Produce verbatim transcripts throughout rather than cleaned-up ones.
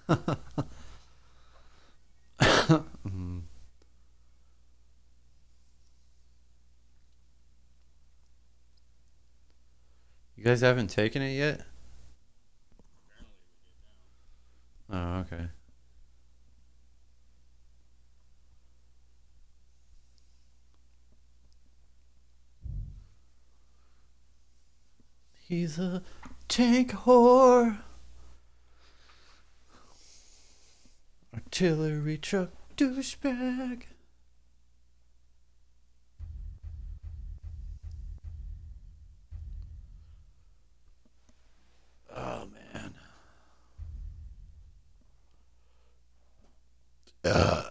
Mhm. You guys haven't taken it yet? Oh, okay. He's a tank whore, artillery truck douchebag. Oh man. Ugh.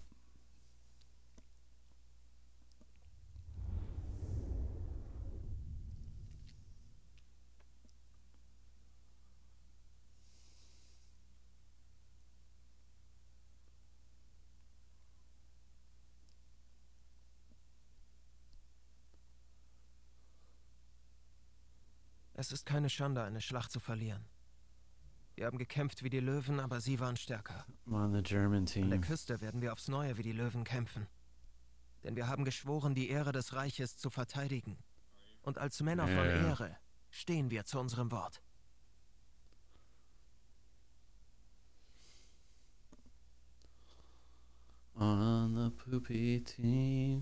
Es ist keine Schande, eine Schlacht zu verlieren. Wir haben gekämpft wie die Löwen, aber sie waren stärker. I'm on the German An der team. Küste werden wir aufs Neue wie die Löwen kämpfen. Denn wir haben geschworen, die Ehre des Reiches zu verteidigen. Und als Männer von Yeah. Ehre stehen wir zu unserem Wort. On the poopy team.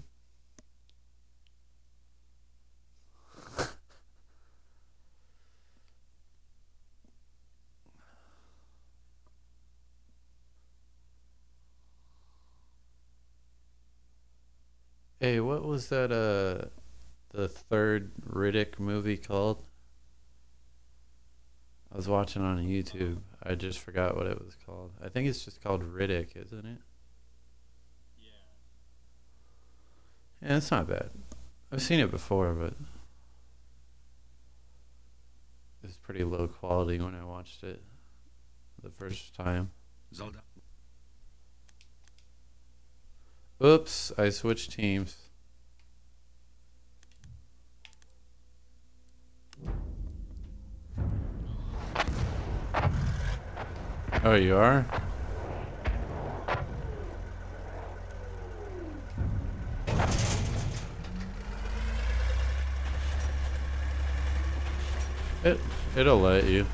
Hey, what was that uh the third Riddick movie called? I was watching on YouTube. I just forgot what it was called. I think it's just called Riddick, isn't it? Yeah, it's not bad. I've seen it before, but it was pretty low quality when I watched it the first time. Soldat. Oops, I switched teams. Oh, you are? It, it'll let you.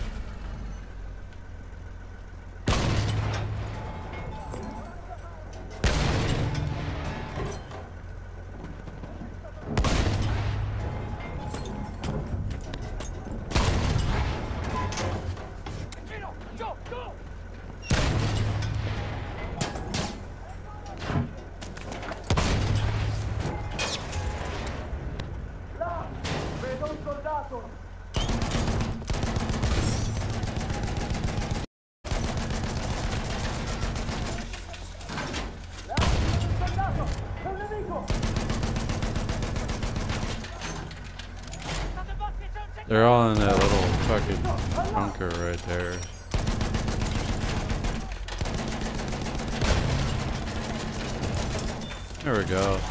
They're all in that little fucking bunker right there. There we go.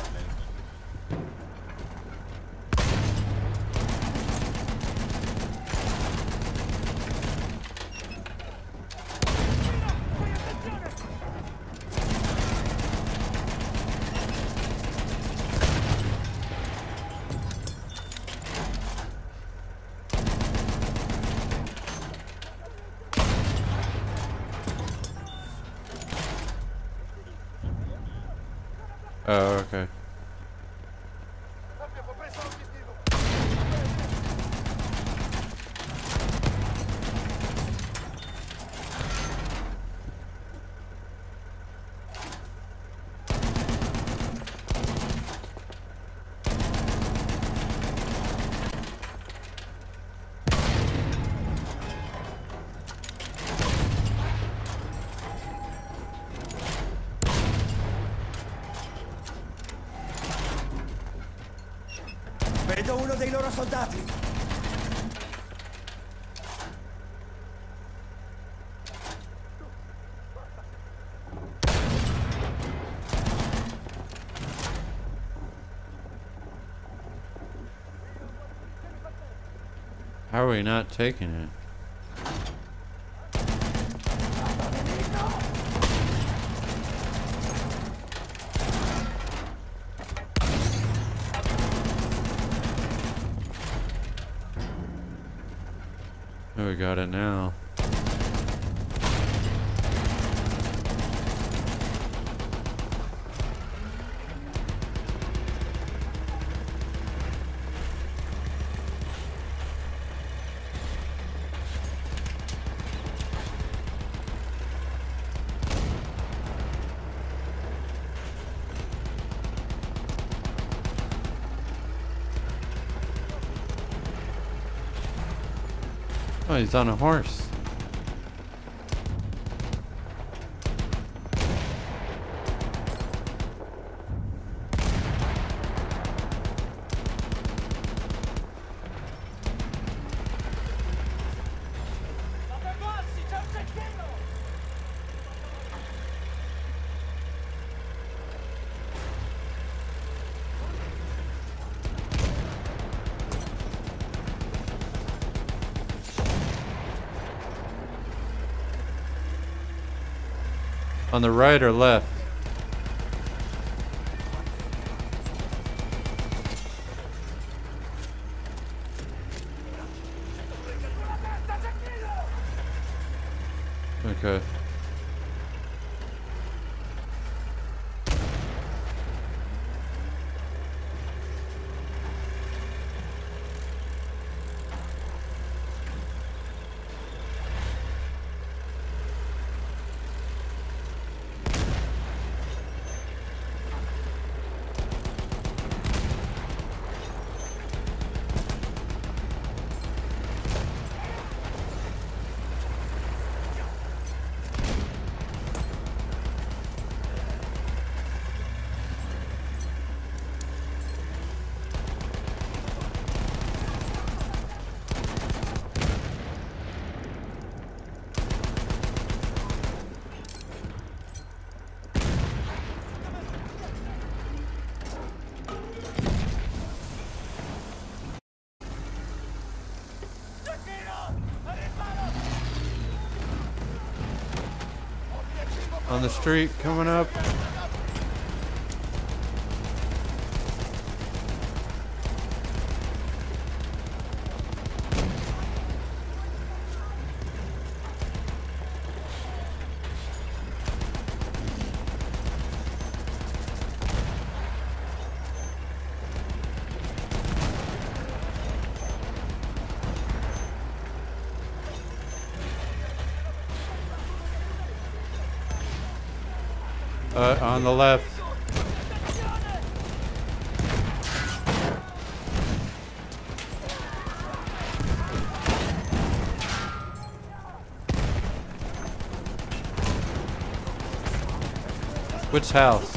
Oh, okay. Vedo uno dei loro soldati. How are we not taking it? Oh, we got it now. Oh, he's on a horse. On the right or left? Okay. On the street, coming up. Uh, on the left. Which house?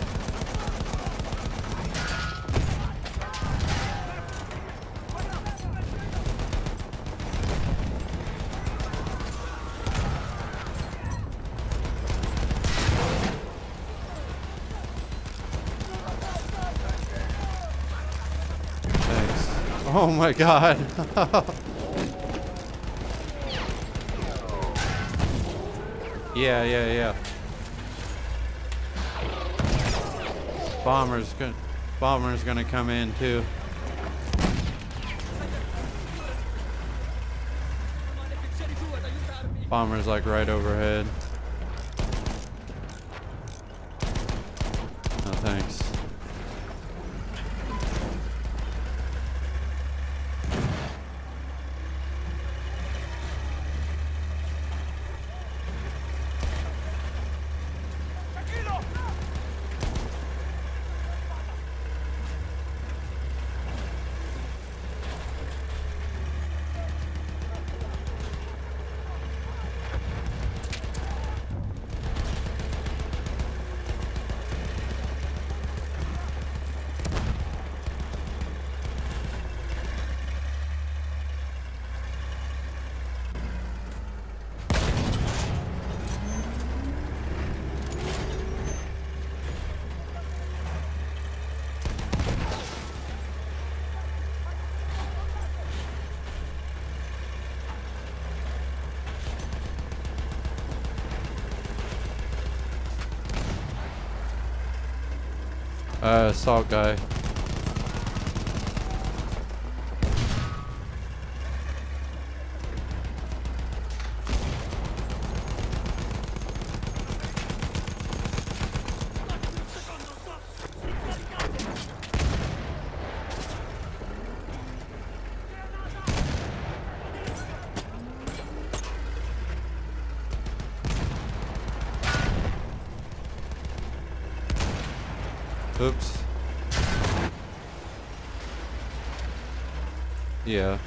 Oh my god. Yeah, yeah, yeah. Bomber's gonna Bomber's gonna come in too. Bomber's like right overhead. No thanks. Uh, assault guy. Oops. Yeah.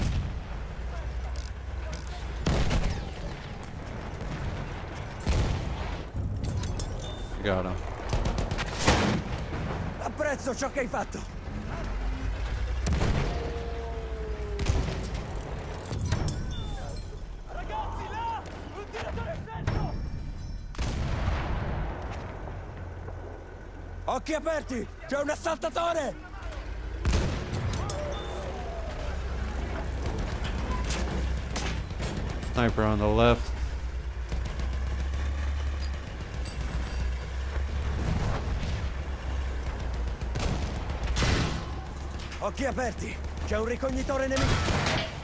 Got him. Apprezzo ciò che hai fatto. Ragazzi, là! Un tiratore freddo! Occhi aperti! C'è un assaltatore! Sniper on the left. Occhi aperti! C'è un ricognitore nemico!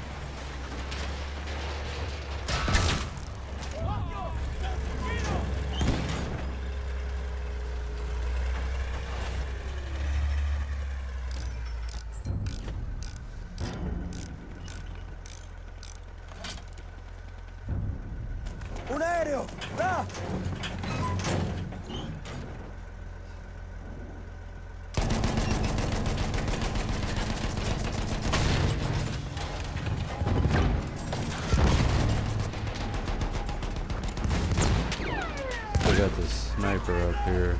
Un aereo! Là! We got the sniper up here.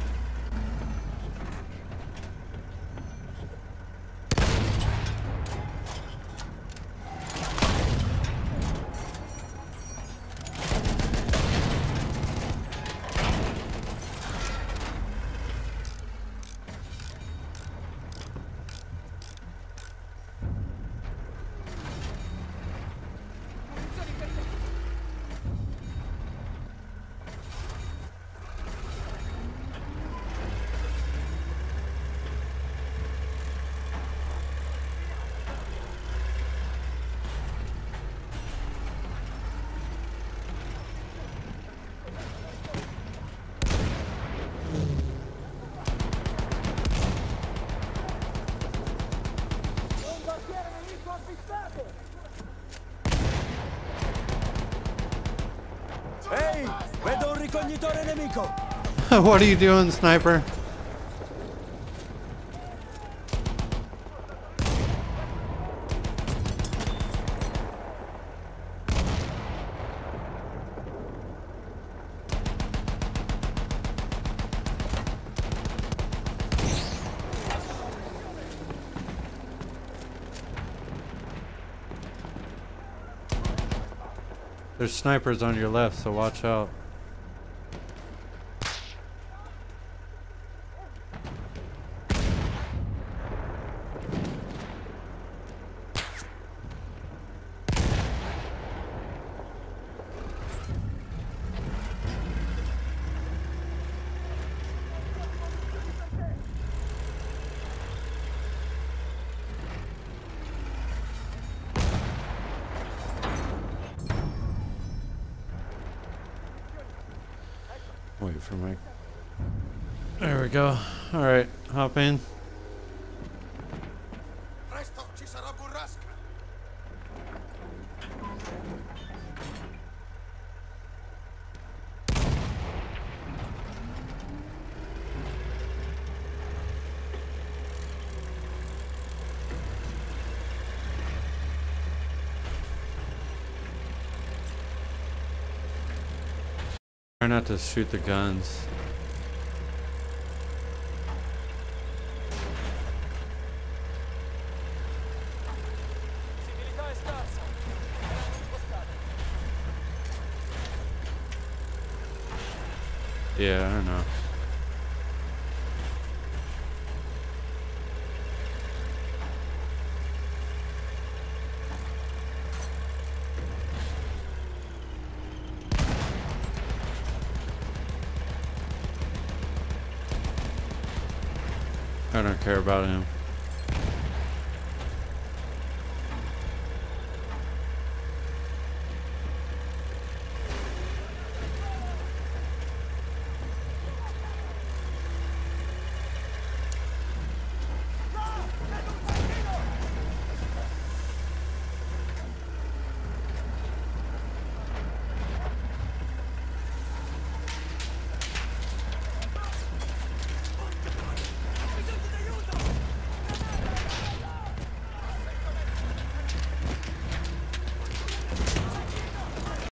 Ehi! Vedo un ricognitore nemico! What are you doing, sniper? There's snipers on your left, so watch out. Wait for my... There we go. Alright, hop in. Presto ci sarà burrasca. Try not to shoot the guns. Visibilità è scarsa. Yeah, I don't know. I don't care about him.